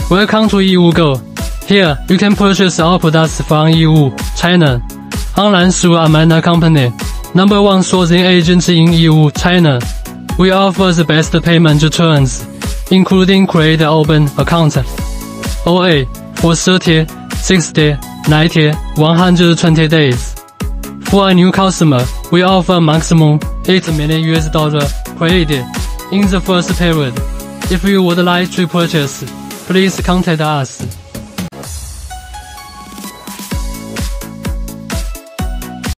Welcome to Yiwu Go. Here, you can purchase our products from Yiwu, China. Online through Amana Company, #1 sourcing agent in Yiwu, China. We offer the best payment terms, including create open account, OA, for 30, 60, 90, 120 days. For a new customer, we offer maximum $8 million credit in the first period. If you would like to purchase, please contact us.